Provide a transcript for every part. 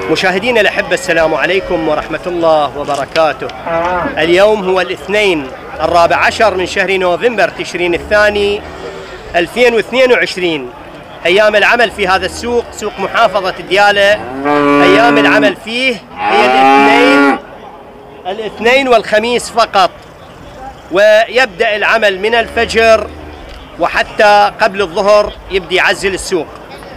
مشاهدينا الأحبة، السلام عليكم ورحمة الله وبركاته. اليوم هو الاثنين 14 من شهر نوفمبر تشرين الثاني 2022. أيام العمل في هذا السوق، سوق محافظة ديالى، أيام العمل فيه هي الاثنين والخميس فقط، ويبدأ العمل من الفجر وحتى قبل الظهر يبدي يعزل السوق.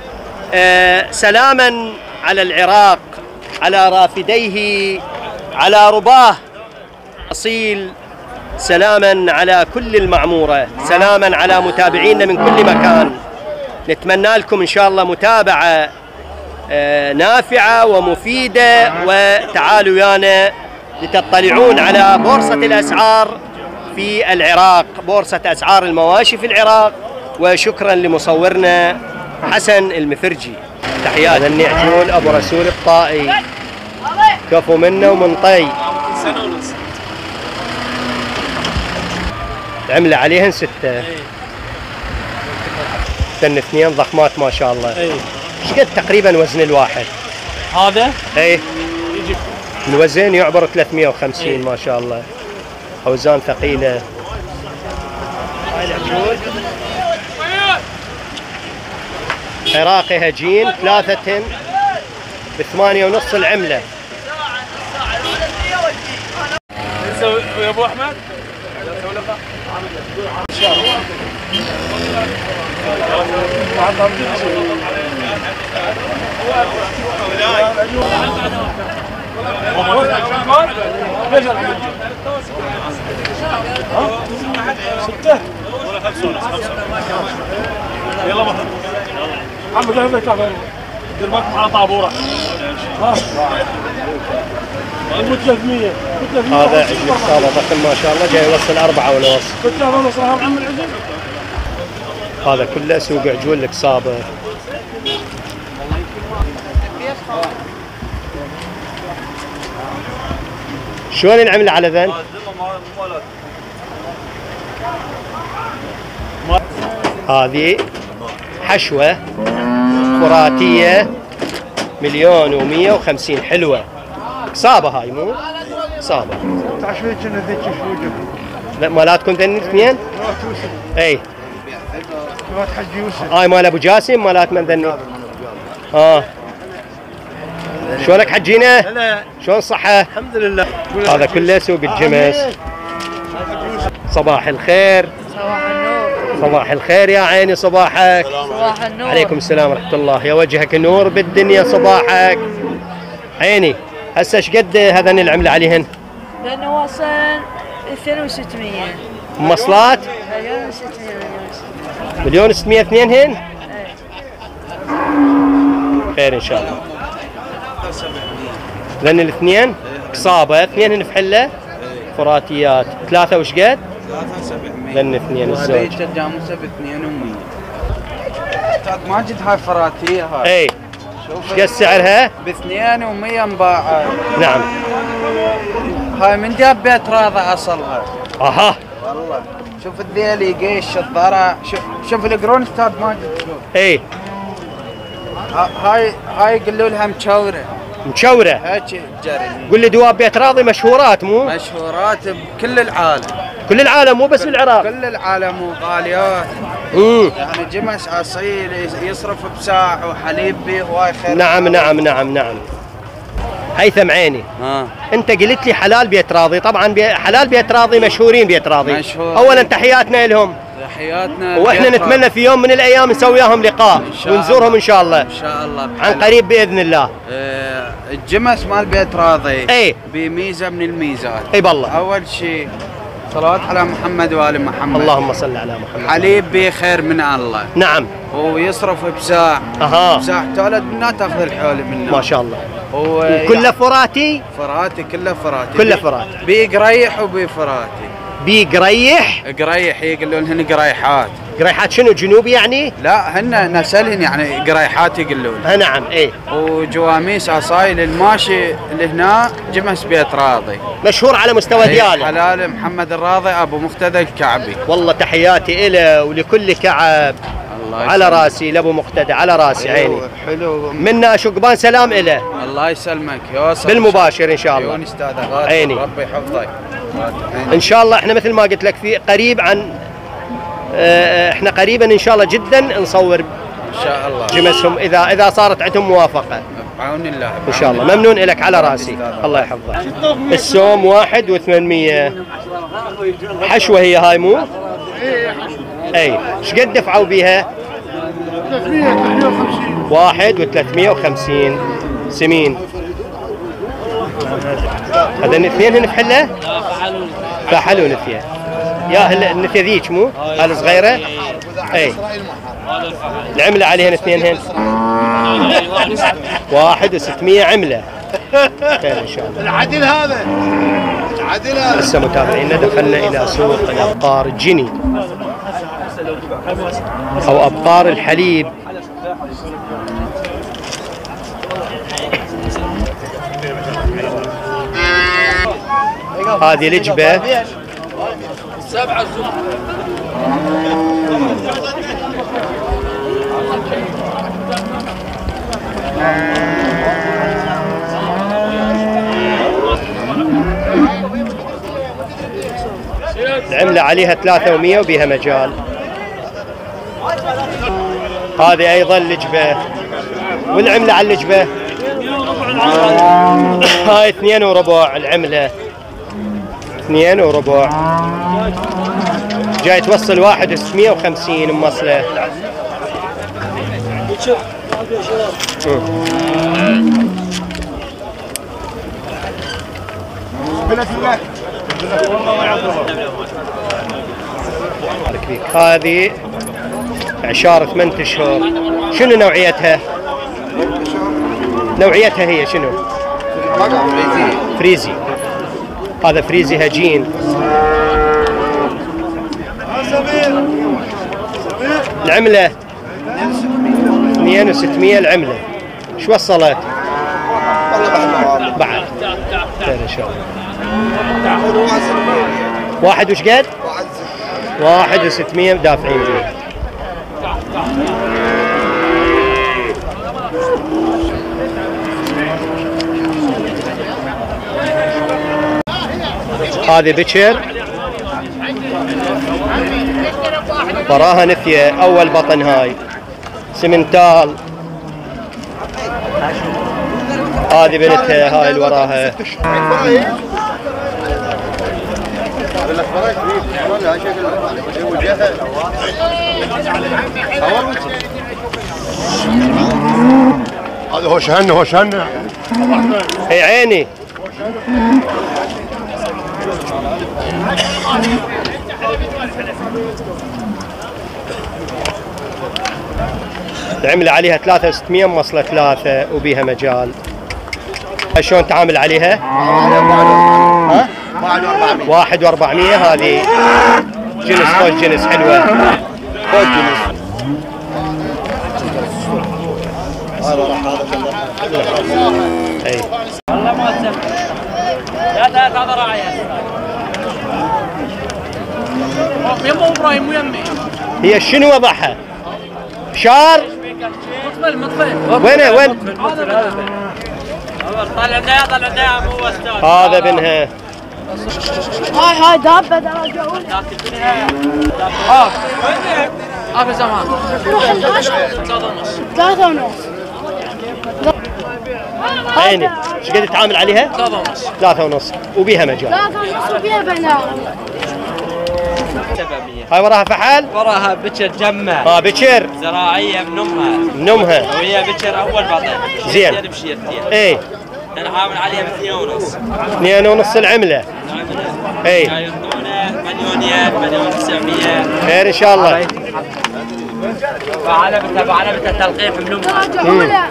سلاما على العراق، على رافديه، على رباه أصيل، سلاما على كل المعمورة، سلاما على متابعينا من كل مكان. نتمنى لكم إن شاء الله متابعة نافعة ومفيدة، وتعالوا ويانا لتطلعون على بورصة الأسعار في العراق، بورصة أسعار المواشي في العراق. وشكرا لمصورنا حسن المفرجي. تحياتنا النعجون أبو رسول الطائي، كفو منا ومن طي. العملة عليهن 6 سن اثنين ضخمات ما شاء الله. ايش قد تقريبا وزن الواحد هذا؟ اي الوزن يعبر 350 ما شاء الله، اوزان ثقيله. هاي العجول عراقي هجين 3 ب8.5 العمله. يا ابو احمد يلا محمد محمد تعال دير بالك على طابوره. هذا عجل صابه ضخم ما شاء الله، جاي يوصل 4.5. هذا كله سوق عجول لك صابه. شلون العمله على ذن؟ هذه حشوه فراتيه 1,150,000 حلوه. صابه هاي مو صابه. لا مالاتكم ذني الاثنين؟ اي هاي مال ابو جاسم، مالات من ذني؟ شلونك حجينا؟ شلون الصحة؟ الحمد لله. هذا كله سوق الجمس. صباح الخير. صباح النور. صباح الخير يا عيني، صباحك. صباح النور. عليكم السلام ورحمة الله. يا وجهك نور بالدنيا صباحك. عيني هسه ايش قد هذن العملة عليهن؟ لأنه وصل 2600. مواصلات؟ 1,600,000 اثنينهن؟ خير ان شاء الله. ذن الاثنين قصابة، اثنينهن في حلة فراتيات. 3 وش قد؟ 3,700. ذن اثنين الزوج. هذه جاموسة ب2,100. استاذ ماجد هاي فراتية هاي. اي ايش قد سعرها؟ ب2,100 مباعة. نعم. هاي من جاب بيت راضي اصلها. اها والله شوف الذيل يقيش الضرع، شوف القرون استاذ ماجد شوف. اي هاي يقولوا لها مشورة. مشورة؟ هيك جري. قول لي دواب بيت راضي مشهورات مو؟ مشهورات بكل العالم. كل العالم مو بس بالعراق. كل العالم وغاليات. يعني جمس اصيل يصرف بساع وحليب بيه وهاي خير. نعم نعم نعم نعم. هيثم عيني، انت قلت لي حلال بيت راضي، طبعا حلال بيت راضي مشهورين بيت راضي. مشهور. اولا تحياتنا لهم. تحياتنا. واحنا نتمنى في يوم من الايام نسوي وياهم لقاء ونزورهم ان شاء الله. ان شاء الله عن قريب باذن الله. الجمس مال بيت راضي اي بميزه من الميزات. اي بالله. اول شيء صلوات على محمد وآل محمد. اللهم صل على محمد. حليب بيه خير من الله. نعم. ويصرف بساع. بساع تولد منها تاخذ الحول منه. ما شاء الله. وكله فراتي؟ فراتي كله فراتي. كله فراتي. بي قريح وبي فراتي. بي قريح؟ قريح يقولون هن قريحات. قريحات شنو جنوبي يعني؟ لا هن نسلهن يعني قريحات يقولون. نعم ايه. وجواميس اصايل الماشي اللي هنا جمس بيت راضي. مشهور على مستوى دياله. حلال محمد الراضي ابو مقتدى الكعبي. والله تحياتي له ولكل كعب. على راسي لابو مقتدى، على راسي عيني. حلو. منا شقبان سلام إله. الله يسلمك يوصل بالمباشر ان شاء الله. عيوني استاذ غالي. عيني. ربي يحفظك. ان شاء الله احنا مثل ما قلت لك في قريب عن احنا قريبا ان شاء الله جدا نصور ان شاء الله جمسهم اذا صارت عندهم موافقه بعون الله. ان شاء الله. ممنون لك، على راسي. الله يحفظك. السوم 1,800 حشوه هي هاي مو؟ اي ايش قد دفعوا بيها؟ 1,350 سمين. هذا الاثنين هن بحله؟ فحلوا نثيه. يا النثيه ذيك مو؟ هاي الصغيره؟ اي العمله عليهن اثنين هن 1,600 عمله. خير ان شاء الله. العدل هذا هسه متابعينا دخلنا الى سوق الابقار جني او ابقار الحليب. هذه لجبه العملة عليها 300 وبيها مجال. هذه أيضا لجبة، والعملة على اللجبة هاي 2.25 العملة 2.25 جاي توصل 1,650 موصلة. هذه عشارة 8 أشهر. شنو نوعيتها؟ نوعيتها هي شنو؟ فريزي. هذا فريزي هجين. العملة 2,600 العملة. شو وصلت؟ بعد خير ان شاء الله. واحد وش قد؟ 1,600 دافعين فيه. هذه بكر وراها نثية أول بطن. هاي سمنتال. هذه بنتها هاي اللي وراها. هذا هوشهن هي عيني. العملة عليها 3,600 موصلة 3 وبيها مجال. شلون تعامل عليها؟ 1,400. هذه جنس فوق جنس حلوة فوق جنس. اي والله ما تسمع. لا هذا راعيها. يمو ابراهيم ويمي. هي شنو وضعها؟ شار؟ مطفل. وين؟ طلع دايا مو استاذ. هذا بنها. هاي دابة درجة أولى. آخر زمان 3.5. عيني. ايش قد تتعامل عليها؟ 3.5 وبيها مجال. 3.5 وبيها بنات. هاي وراها فحل؟ وراها بكر جمع. بكر زراعية من امها. وهي بكر أول بطن. زين. بشيرتين. اي. أنا عامل عليها ب2.5. 2.5 العملة. اي. يعطونا 1,900,000. خير ان شاء الله. بعلبتها تلقيح من امها. درجة أولى.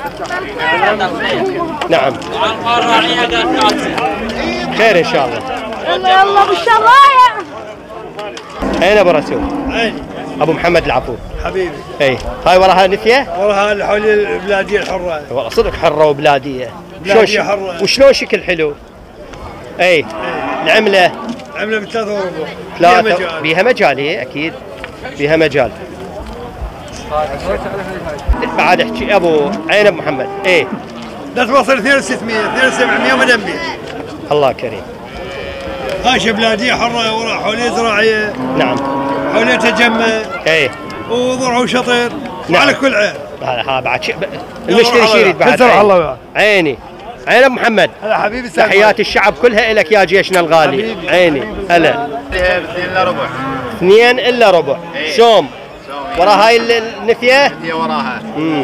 نعم. وعن الراعية قالت تعزل. خير ان شاء الله. يلا بالشرايع. اين ابو رسول؟ ابو محمد العفو حبيبي. اي. هاي وراها نثيه؟ وراها الحوليه البلاديه الحره. والله صدق حره وبلاديه. بلاديه حره. وشلون شكل حلو؟ اي. العمله عمله ب3.25. بيها مجال. هي اكيد بيها مجال. بعد احكي ابو عين ابو محمد. ايه لا توصل 2600 2700 ودنبي. الله كريم. هاي بلاديه حره ورا حوليه زراعيه. نعم. حوليه تجمع. ايه وضرع وشطر. نعم. على كل عين. ها بعد شيء المشتري يريد بعد. الله عيني. عين ابو محمد. هلا حبيبي تحيات الشعب كلها لك يا جيشنا الغالي. عيني هلا. 2 الا ربع. 2 الا ربع. شوم. ورا هاي النفيه؟ هي وراها.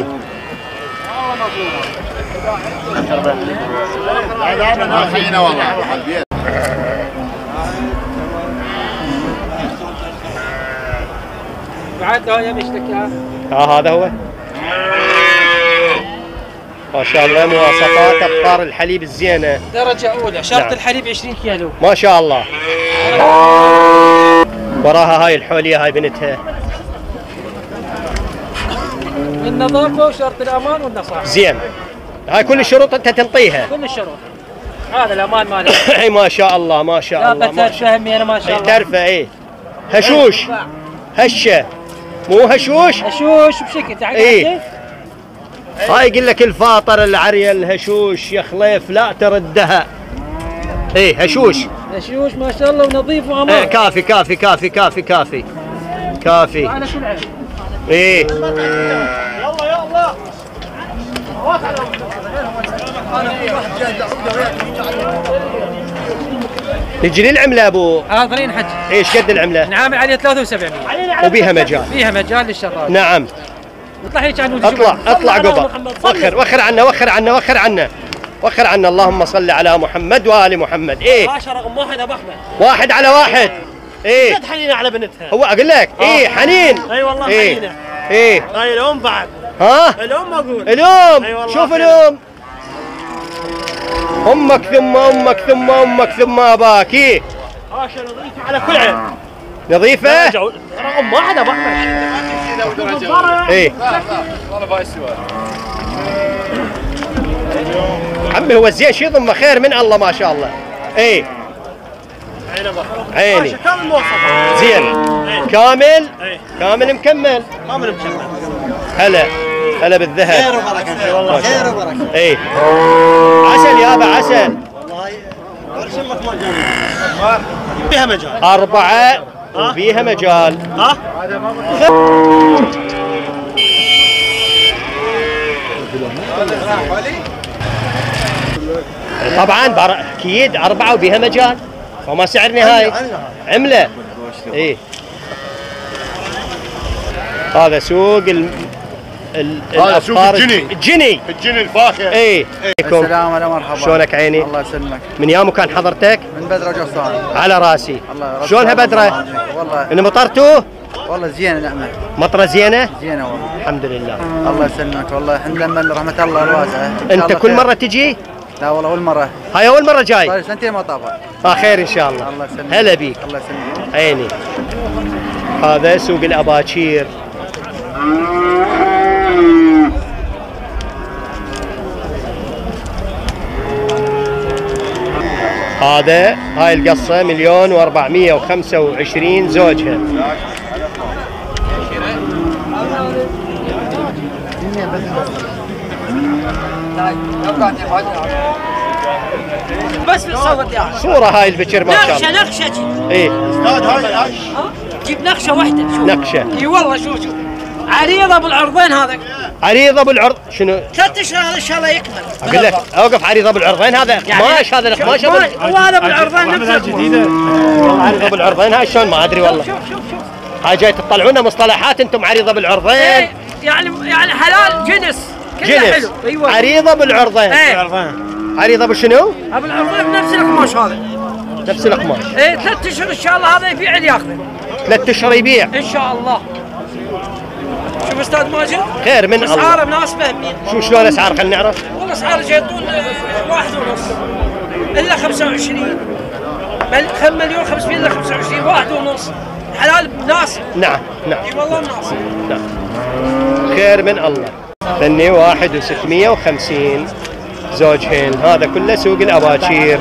ما فينا والله. بعد هاي مشتك اياها. هذا هو. ما شاء الله مواصفات ابقار الحليب الزينه. درجة أولى، شرط نعم. الحليب 20 كيلو. ما شاء الله. وراها هاي الحوليه هاي بنتها. النظافة وشرط الأمان والنصاحة. زين. هاي كل الشروط انت تنطيها. كل الشروط. هذا الأمان مالها. اي ما شاء الله ما شاء لا الله ما شاء بترفه همي أنا ما شاء الله. الله. ترفه ايه. هشوش. هشه. مو هشوش؟ أشوش بشكل تعال. إيه. هاي يقول لك الفاطر العريه الهشوش يا خليف لا تردها. ايه هشوش. أشوش ما شاء الله ونظيف وأمان. ايه كافي كافي كافي كافي كافي كافي. على كل عين. ايه تجري العمله ابو. حاضرين حج. ايش قد العمله؟ نعامل عليه 7300. وبيها مجال. فيها مجال للشراء. نعم. اطلع هيك عن اطلع قبل. وخر عنا وخر عنا وخر عنا وخر عنا. اللهم صل على محمد وال محمد. ايه 10 رقم 1 ابو احمد. 1 على 1. ايه جد حنينه على بنتها. هو اقول لك ايه حنين. اي والله ايه حنينه. ايه هاي الام بعد. ها الام اقول. اليوم أي والله شوف خير. اليوم امك ثم امك ثم امك ثم اباك. ايه هاشا نظيفه على كل عين. نظيفه. رقم 1 ابو احمد. ايه عمي هو الزين شي ضمه خير من الله ما شاء الله. ايه عيني كامل مواصفات. زين كامل. إيه. كامل مكمل. كامل مكمل. هلا هلا بالذهب. خير وبركه. والله خير وبركه. ايه عسل يابا عسل. فيها مجال. 4 وفيها مجال. ها؟ طبعا اكيد 4 وبيها مجال. وما سعر نهائي. عمله. ايه هذا سوق هذا سوق الأبقار الجني. الجني. الجن الفاخر. ايه السلام عليكم مرحبا. شلونك عيني؟ الله يسلمك. من يوم كان حضرتك؟ من بدره وجفان. على راسي. الله شلونها بدره؟ والله من مطرتوه؟ والله زينه نعمه. مطره زينه؟ زينه والله. الحمد لله. الله يسلمك والله الحمد لله من رحمه الله الواسعه. انت كل مره تجي؟ لا والله اول مره. هاي اول مره جاي؟ صار سنتين ما طافت. خير ان شاء الله. الله يسلمك. هلا بيك. الله يسلمك. عيني. هذا سوق الاباكير. هاي القصة 1,425,000 زوجها. بس بتصوت يا صورة هاي البكر ما شاء الله. نقشه ايه استاذ هاي جيب نقشه واحده. شوف نقشة. اي والله شوف عريضه بالعرضين هذا. عريضة بالعرض شنو؟ 3 اشهر هذا ان شاء الله يكمل. اقول لك اوقف عريضة بالعرضين هذا قماش. هذا القماش هو هذا بالعرضين نفسه جديده. والله عريضة بالعرضين هاي شلون ما ادري والله. شوف هاي جاي تطلعونا مصطلحات انتم. عريضة بالعرضين. إيه يعني حلال جنس كله جنس. حلو. ايوه عريضة بالعرضين. ايه عريضة بشنو؟ بالعرضين بنفس القماش هذا. نفس القماش. ايه 3 اشهر ان شاء الله هذا يبيع اللي ياخذه 3 اشهر يبيع ان شاء الله. شوف استاذ ماجد خير من الله. اسعاره مناسبه. شو شلون الاسعار خلينا نعرف. والله اسعار جايطون 1.5 الا 25 1,500,000 الا 25 1.5 حلال مناسب. نعم نعم اي والله مناسب. نعم خير من الله. ثني 1,650 زوجهن. هذا كله سوق الاباكير.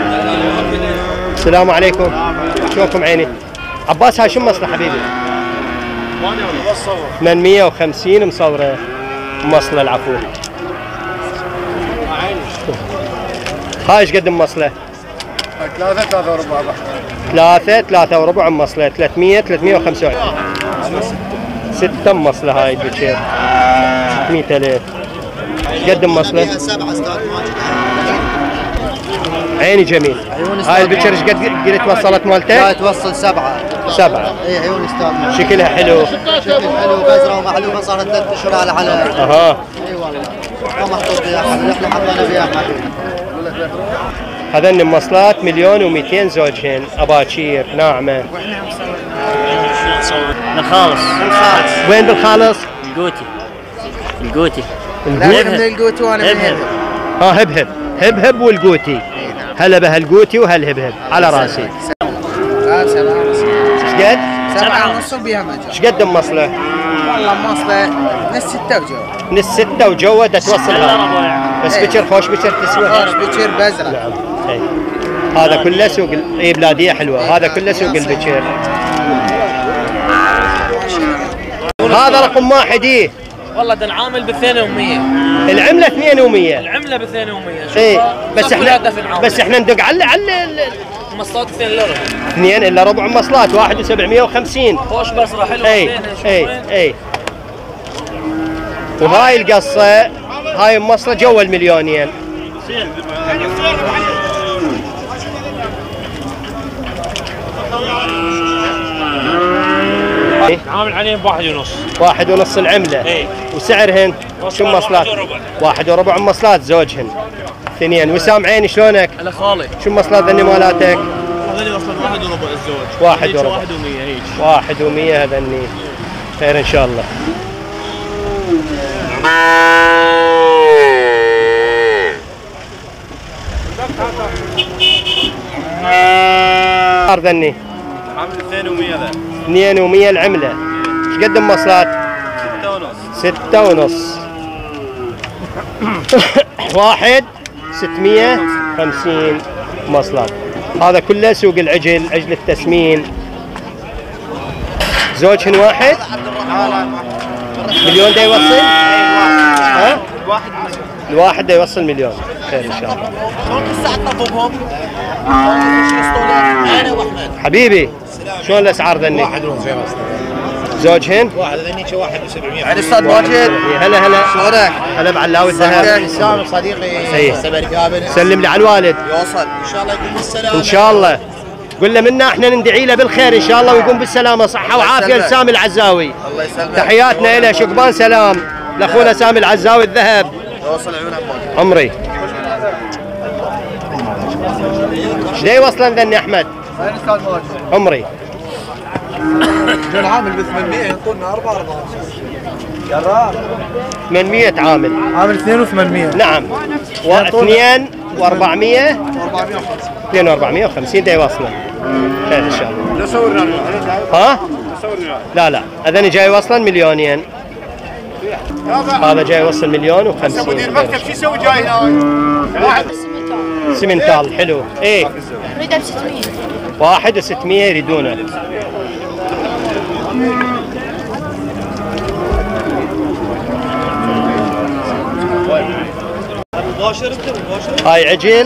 السلام عليكم. شلونكم عيني؟ عباس هاي شو مصلحة حبيبي؟ 850 مصورة مصلة العفو. هاي ايش قد مصلة؟ 3 وربع مصلة 300 325. 6 مصلة هاي البكير 600,000. ايش قد مصلة؟ عيني جميل. هاي البكر ايش قد قلت وصلت مالته؟ لا توصل 7. 7. اي عيون استاذ. شكلها حلو. شكل حلو بزرة ومعلومة صار 3 اشهر على اها. اي والله. ما محطوط فيها حبل، احنا حطينا فيها حبل. هذن المصلات 1,200,000 زوجهن اباكير ناعمة. الخالص. وين بالخالص؟ القوتي. لا من القوتي وانا من هبهب. هبهب. هبهب والقوتي. هلا بهالقوتي وهالهبهب على راسي. 7 ونص. ايش قد؟ 7 ونص وبيها مجال. ايش قد مصلة؟ والله مصلة نص 6 وجو. نص 6 وجوه توصلها. بس بكر خوش بكر تسوى. خوش بكر بزرة. نعم. اي. هذا كله سوق اي بلادية حلوة. هذا كله سوق البكر. هذا رقم واحد. ايه والله ده العامل ب 200. العملة 200. العمله ب 200. اي بس احنا ندق على مصلات 2 ليره. 2 الا ربع مصلات 1,750. خوش بصره حلوه. اي وهاي القصة هاي مصلة جوا المليونين. عامل عليهم 1.5. 1.5 العملة. اي. وسعرهن شو مصلات؟ 1 وربع مصلات زوجهن. 2. وسام عيني شلونك؟ على خالي. شو مصلات ذني مالاتك؟ هذول وصلت 1 وربع الزوج. 1 وربع. 1 و100 هيك. 1 و100 هذني. خير ان شاء الله. ذني عامل 2,100 ذا. 2,100 العملة. ايش قد مصلات؟ 6 ونص. 1 650 مصلات. هذا كله سوق العجل، عجل التسمين. زوجهن واحد؟ مليون دا يوصل؟ ها؟ الواحد دا يوصل مليون. خير ان شاء الله. حبيبي شلون الاسعار ذني؟ 1 ونص يا راس. زوجهن؟ واحد ذني 1,700. يعني استاذ ماجد. هلا شلونك؟ هلا بعلاوي الذهب. سامي صديقي سبركابن. سلم لي على الوالد. يوصل. ان شاء الله يكون بالسلامه. ان شاء الله. قل له منا احنا ندعي له بالخير ان شاء الله ويقوم بالسلامه صحه وعافيه لسامي العزاوي. الله يسلمك. تحياتنا له شكبان سلام لاخونا سامي العزاوي الذهب. يوصل عيونك عمري. ايش دا يوصلن ذني احمد؟ وين استاذ ماجد؟ عمري. العامل ب 800 يعطونا 4 800 عامل. عامل 2 و800. نعم. 2 و400 2 و450 دا يوصلن. خير ان شاء الله. صورنا ها؟ لا هذني جاي يوصلن 2,000,000. هذا جاي يوصل 1,050,000. مدير مكتب شو يسوي جاي هنا؟ سمنتال حلو. ايه نريده ب 600. 1,600 يريدونه. هاي عجل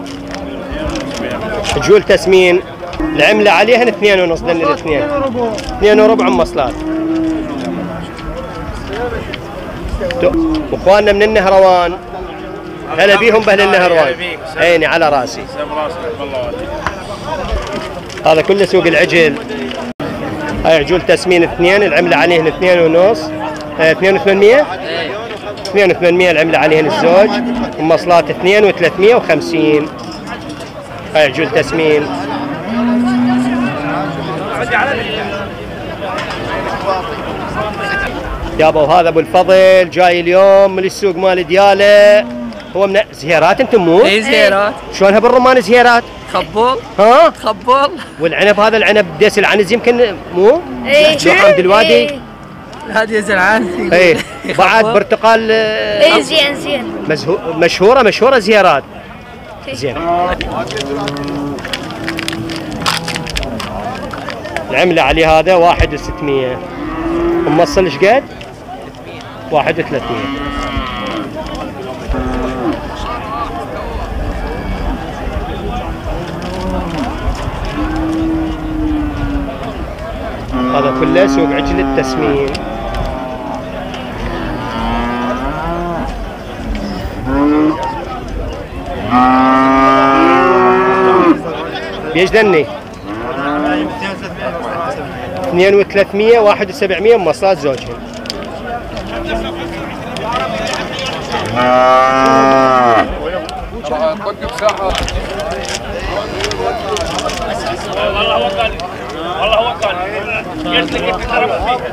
عجول تسمين. العملة عليهن 2 ونص. ذني الاثنين 2 وربع مصلات. واخواننا من النهروان هلا بيهم باهل النهروان. عيني على راسي. هذا كله سوق العجل. هاي عجول تسمين 2. العملة عليهن 2 ونص. 2,800. 2,800 العملة عليهن الزوج. ومصلات 2 و350. هاي عجول تسمين. يابا وهذا ابو الفضل جاي اليوم من السوق مال دياله. هو من زهيرات انتم مو؟ اي زهيرات. شلونها بالرمان زهيرات؟ خبول. ها؟ خبول. والعنب هذا العنب ديس العنز يمكن مو؟ ايه لو حمد الوادي. هذه زرعان. ايه بعد برتقال. ايه زين مشهورة زهيرات. زين. العملة عليه هذا 1,600. موصل ايش قد؟ 31. هذا كله سوق عجل التسمين. بيش دني 2300 1700 مواصلات زوجهم. والله وكل والله وكل قلت لك انت ترى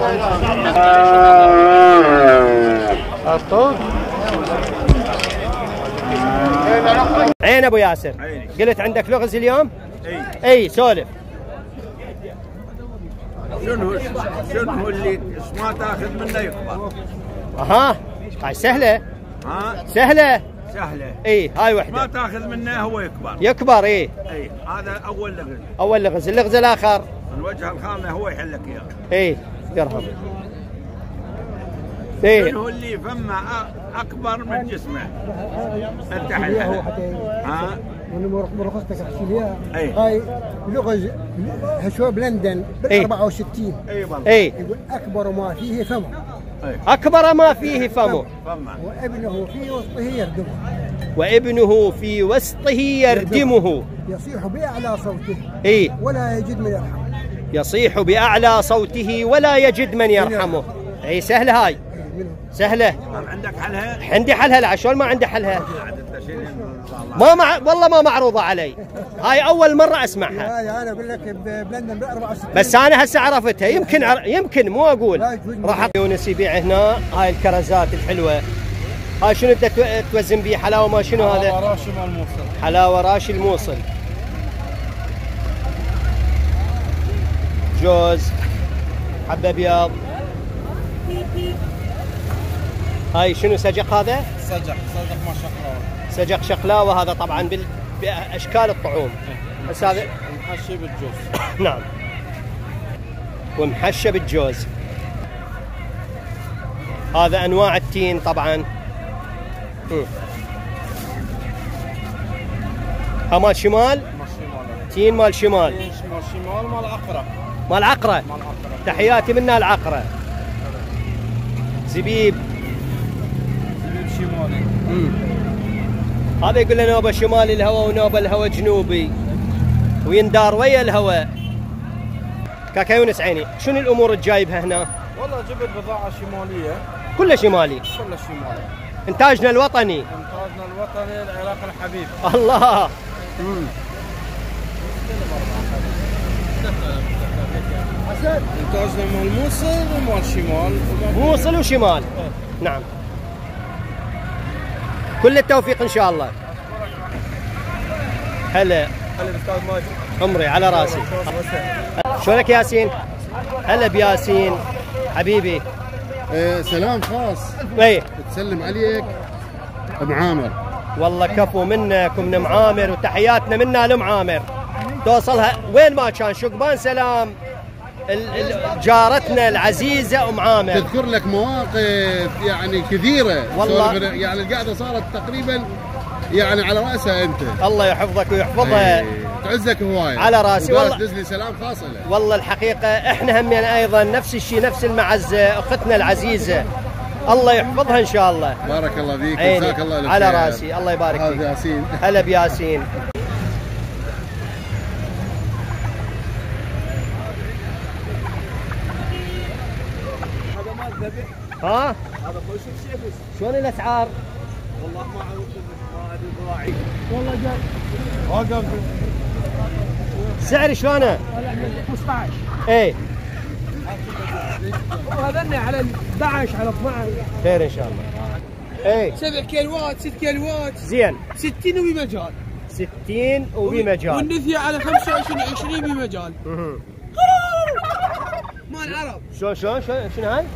عين ابو ياسر. قلت عندك لغز اليوم؟ اي سولف. شنو اللي ما تاخذ منه يكبر؟ اها هاي سهله. ها سهله. سهله. اي هاي ما وحده. تاخذ منه هو يكبر. يكبر. اي هذا اول لغز. اول لغز. اللغز الاخر الوجه الخامه هو يحلك اياه. اي درهم. اي شنو اللي فمه اكبر من جسمه؟ انت حلها. ها مرخصتك احكي لي اي هاي لغز هشوى بلندن بال 64. اي والله. اي يقول اكبر ما فيه فمه. اكبر ما فيه فمه وابنه في وسطه يردمه. وابنه في وسطه يردمه. يصيح باعلى صوته اي ولا يجد من يرحمه. يصيح باعلى صوته ولا يجد من يرحمه. اي سهله هاي. سهله. عندك حلها؟ عندي حلها. لا شلون ما عندي حلها؟ والله ما معروضه علي. هاي اول مره اسمعها. هاي انا اقول لك بلندن ب 64. بس انا هسه عرفتها. يمكن مو اقول. راح يونس يبيع هنا هاي الكرزات الحلوه. هاي شنو انت توزن بيه؟ حلاوه ما شنو هذا؟ حلاوه راشي مال الموصل. حلاوه راشي الموصل. جوز حبه ابيض. هاي شنو سجق هذا؟ سجق ما شقلاوه. سجق شقلاوه هذا طبعا باشكال الطعوم. بس هذا محشي بالجوز. نعم ومحشى بالجوز. هذا انواع التين طبعا. ها مال شمال؟ تين مال شمال. مال شمال مال عقرة. مال عقرة. تحياتي منا العقرة. زبيب شمالي. هذا يقول له نوبه شمالي الهواء ونوبه الهواء جنوبي ويندار ويا الهواء. كاكا يونس عيني شنو الامور اللي جايبها هنا؟ والله جبت بضاعة شمالية. كلها شمالي. كلها شمالي. انتاجنا الوطني. انتاجنا الوطني العراق الحبيب. الله. انتاجنا مال موصل ومال شمال. موصل وشمال. نعم. كل التوفيق ان شاء الله. هلا. هلا استاذ ماجد. عمري على راسي. شلونك ياسين؟ هلا بياسين حبيبي. سلام خاص. اي تسلم عليك ام عامر. والله كفو منك ومن ام عامر وتحياتنا منا لام عامر. توصلها وين ما كان. شقبان سلام جارتنا العزيزه ام عامر. تذكر لك مواقف يعني كثيره والله. يعني القعده صارت تقريبا يعني على راسها انت. الله يحفظك ويحفظها. تعزك هوايه على راسي والله. تدز لي سلام خاص له. والله الحقيقه احنا همين ايضا نفس الشيء نفس المعزه اختنا العزيزه. الله يحفظها ان شاء الله. بارك الله فيك جزاك الله خير. على راسي الله يبارك فيك. ياسين. هلا بياسين. ها؟ شلون الاسعار؟ والله ما ادري ضراعي. والله جاي واقف. سعر شلونه؟ 15. ايه وهذا على 11 على 12. خير ان شاء الله. ايه 7 كيلوات 6 كيلوات زين. 60 وبمجال. 60 وبمجال. والنثية على 25 20 بمجال. مال عرب. شلون شنو هاي؟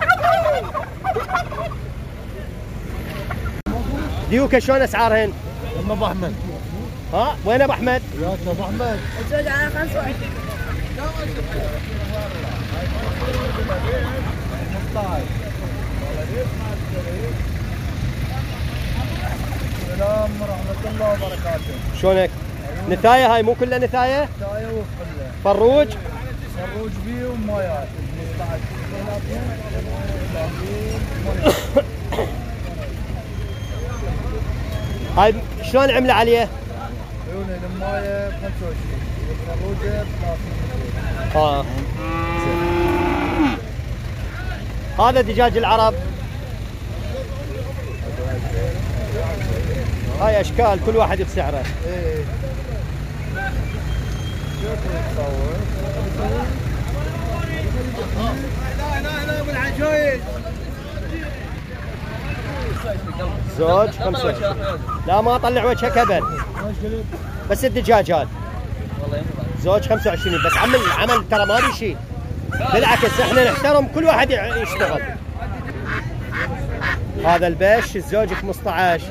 ديوكه شلون اسعارهن؟ ابو احمد. ها وين ابو احمد؟ وياك ابو احمد. الزوج على 25. السلام ورحمة الله وبركاته. شلونك؟ نثاية هاي مو كلها نثاية؟ نثاية وكلها. فروج؟ فروج بيه ومايات. هاي شلون عملة عليه؟ عيون المايه ب 25 والفروجه ب 30. هذا دجاج العرب. هاي اشكال كل واحد بسعره. ايه. زوج 25. لا ما اطلع وجهك ابد. بس الدجاج هذا زوج 25 بس عمل ترى ما لي شيء. بالعكس احنا نحترم كل واحد يشتغل. هذا البش الزوج 15.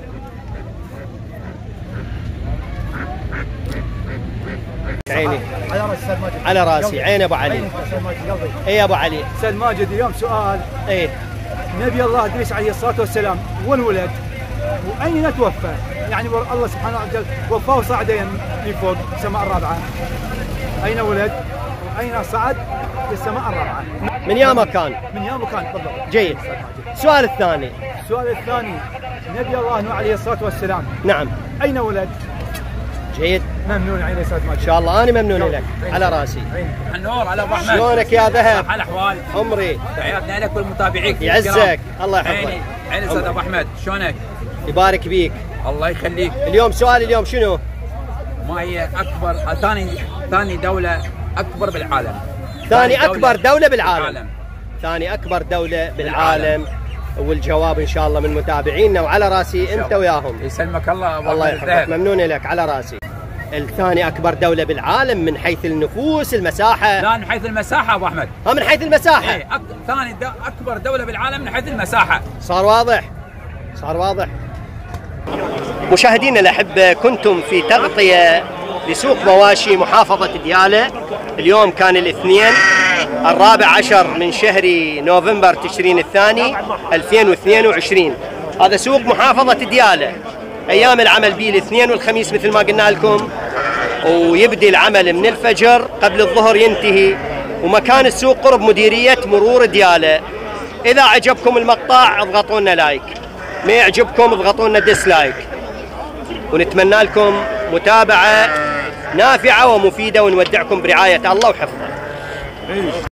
عيني على راسي. عين ابو علي. اي يا ابو علي. استاذ ماجد اليوم سؤال. ايه نبي الله ادريس عليه الصلاه والسلام وانولد واين توفى؟ يعني الله سبحانه وتعالى وفاه صعدين لفوق السماء الرابعه. اين ولد؟ واين صعد للسماء الرابعه؟ من يا مكان. من يا مكان بالضبط. جيد. السؤال الثاني. السؤال الثاني نبي الله نوح عليه الصلاه والسلام. نعم. اين ولد؟ جيد. ممنون عيني استاذ ماجد. ان شاء الله انا ممنون لك. على راسي. النور على ابو احمد. شلونك يا ذهب؟ على الاحوال. عمري. تحياتنا لك والمتابعين. يعزك الله يحفظك. عيني استاذ ابو احمد شلونك؟ يبارك بيك. الله يخليك. اليوم سؤال اليوم شنو؟ ما هي اكبر ثاني دولة اكبر بالعالم؟ ثاني اكبر دولة بالعالم. ثاني اكبر دولة بالعالم. والجواب ان شاء الله من متابعينا وعلى راسي انت وياهم. يسلمك الله ابو الله يحفظك. ممنون لك على راسي. الثاني اكبر دولة بالعالم من حيث النفوس المساحة. لا من حيث المساحة ابو احمد. من حيث المساحة. ايه ثاني اكبر دولة بالعالم من حيث المساحة. صار واضح. صار واضح. مشاهدينا الأحبة كنتم في تغطية لسوق مواشي محافظة ديالى. اليوم كان الاثنين 14 من شهر نوفمبر تشرين الثاني 2022. هذا سوق محافظة ديالى. أيام العمل به الاثنين والخميس مثل ما قلنا لكم، ويبدي العمل من الفجر قبل الظهر ينتهي. ومكان السوق قرب مديرية مرور ديالى. إذا عجبكم المقطع اضغطوا لنا لايك، ما يعجبكم اضغطوا لنا ديسلايك، ونتمنى لكم متابعة نافعة ومفيدة ونودعكم برعاية الله وحفظه.